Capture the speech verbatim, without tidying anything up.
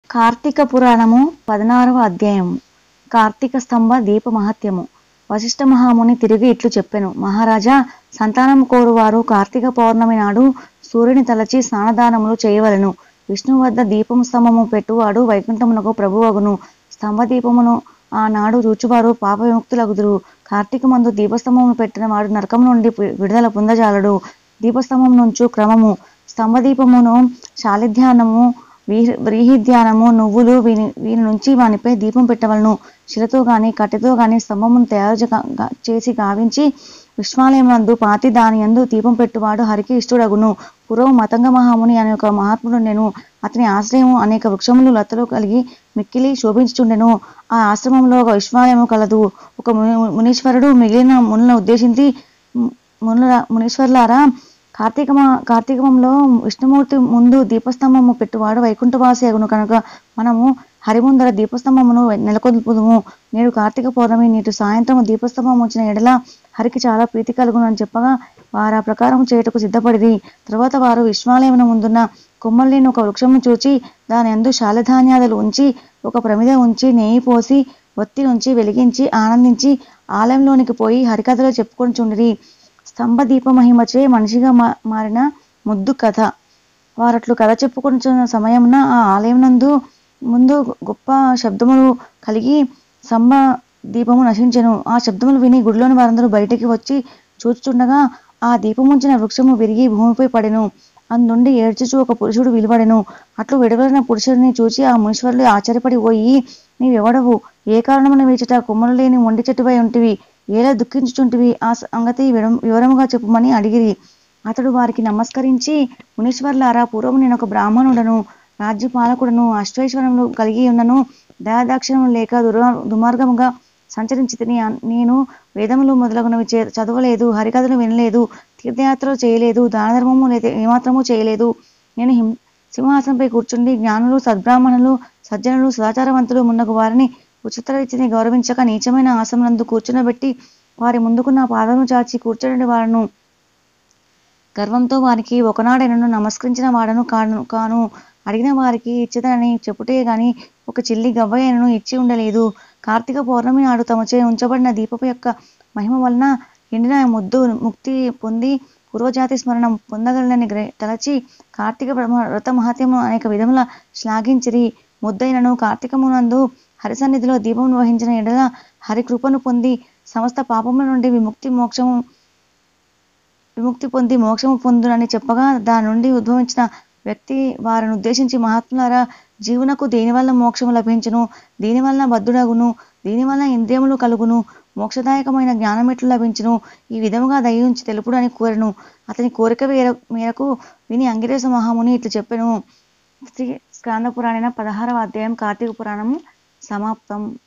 కార్తీక పురాణము పదనారవ అధ్యాయము. కార్తీక స్తంభ దీప మహత్యము. వశిష్ఠ మహాముని తిరిగి ఇట్లు చెప్పెను. మహారాజా, సంతానము కోరువారు కార్తీక పౌర్ణమి నాడు సూర్యుని తలచి స్నానదానములు చేయవలెను. విష్ణువు వద్ద దీపము స్తంభము పెట్టువాడు వైకుంఠమునకు ప్రభువగును. స్తంభ దీపమును ఆనాడు రుచువారు పాప విముక్తులగుదురు. కార్తీక మందు దీపస్తంభము పెట్టిన వాడు నరకము నుండి విడుదల పొందజాలడు. దీపస్తంభం నుంచు క్రమము. స్తంభదీపమును శాలిధ్యానము, వ్రీహిధ్యానము, నువ్వులు వీని వీని నుంచి వానిపై దీపం పెట్టవలను. శిలతో గాని కట్టెతో గాని స్తంభమును తయారు చేసి గావించి విశ్వాలయమునందు పాతి దాని యందు దీపం పెట్టువాడు హరికి ఇష్టుడగును. పూర్వం మతంగ మహాముని అనే ఒక మహాత్ముడు నేను అతని ఆశ్రయము అనేక వృక్షములు లతలు కలిగి మిక్కిలి శోభించుచుండెను. ఆ ఆశ్రమంలో ఒక విశ్వాలయము కలదు. ఒక మునీశ్వరుడు మిగిలిన మునులను ఉద్దేశించి, మునుల మునీశ్వర్లారా, కార్తీకమ కార్తీకమంలో విష్ణుమూర్తి ముందు దీపస్తంభము పెట్టువాడు వైకుంఠవాసి అగును కనుక మనము హరిముందర దీపస్తంభమును నెలకొల్పుదుము. నేడు కార్తీక పౌర్ణమి, నీటి సాయంత్రము దీపస్తంభం వచ్చిన ఎడల హరికి చాలా ప్రీతి కలుగును అని చెప్పగా వారు ఆ ప్రకారం చేయుటకు సిద్ధపడిరి. తర్వాత వారు విశ్వాలయమున ముందున్న కొమ్మల్లేని ఒక వృక్షమును చూచి దాని యందు శాలధాన్యాదులు ఉంచి ఒక ప్రమిద ఉంచి నెయ్యి పోసి ఒత్తి నుంచి వెలిగించి ఆనందించి ఆలయంలోనికి పోయి హరికథలో చెప్పుకొని చుండిరి. స్తంభ దీప మహిమచే మనిషిగా మా మారిన ముద్దు కథ. వారట్లు కథ చెప్పుకొనిచున్న సమయమున ఆ ఆలయం నందు ముందు గొప్ప శబ్దములు కలిగి స్తంభ దీపము నశించెను. ఆ శబ్దములు విని గుడిలోని వారందరూ బయటికి వచ్చి చూచుచుండగా ఆ దీపముంచిన వృక్షము విరిగి భూమిపై పడెను. అందుండి ఏడ్చుచు ఒక పురుషుడు విలువడెను. అట్లు విడవలిన పురుషుడిని చూచి ఆ మునీశ్వరులు ఆశ్చర్యపడి, పోయి నీవెవడవు? ఏ కారణమున వీచట కొమ్మలు లేని మొండి చెట్టుపై ఉంటివి? ఏలా దుఃఖించుచుంటివి? ఆ సంగతి వివరముగా చెప్పుమని అడిగిరి. అతడు వారికి నమస్కరించి, మునీశ్వర్లారా, పూర్వము నేను ఒక బ్రాహ్మణుడను, రాజ్యపాలకుడను, అష్టైశ్వర్యములు కలిగి ఉన్నను, దయాదాక్షిణ్యము లేక దుర్ దుర్మార్గముగా సంచరించితిని. నేను వేదములు మొదలగునవి చదవలేదు, హరికథలు వినలేదు, తీర్థయాత్రలు చేయలేదు, దానధర్మము లేదా ఏమాత్రము చేయలేదు. నేను హిం సింహాసనంపై కూర్చుండి జ్ఞానులు, సద్బ్రాహ్మణులు, సజ్జనులు, సదాచారవంతులు మున్నగు వారిని ఉచితరీతిని గౌరవించక నీచమైన ఆసనందు కూర్చునబెట్టి వారి ముందుకు నా పాదము చాచి కూర్చుని వారను. గర్వంతో వారికి ఒకనాడైనను నమస్కరించిన వాడను కాను కాను అడిగిన వారికి ఇచ్చేదనని చెప్పుటే గాని ఒక చిల్లి గవ్వయైనను ఇచ్చి ఉండలేదు. కార్తీక పౌర్ణమి నాడు తమచే ఉంచబడిన దీపపు యొక్క మహిమ వలన ఎండిన ముద్దు ముక్తి పొంది పూర్వజాతి స్మరణ పొందగలనని తలచి కార్తీక వ్రత మహత్యము అనేక విధముల శ్లాఘించిరి. ముద్దైనను కార్తీకమునందు హరిసన్నిధిలో దీపం వహించిన ఎడల హరి కృపను పొంది సమస్త పాపముల నుండి విముక్తి మోక్షము విముక్తి పొంది మోక్షము పొందునని చెప్పగా దాని నుండి ఉద్భవించిన వ్యక్తి వారిని ఉద్దేశించి, మహాత్ములారా, జీవునకు దేనివల్ల మోక్షము లభించును? దీనివలన బద్ధుడగును? దీనివలన ఇంద్రియములు కలుగును? మోక్షదాయకమైన జ్ఞానమెట్లు లభించును? ఈ విధముగా దయించి తెలుపుడు అని కోరెను. అతని కోరిక మేరకు విని అంగిరస మహాముని ఇట్లు చెప్పెను. శ్రీ స్కాంద పురాణ పదహారవ అధ్యాయం కార్తీక పురాణము సమాప్తం.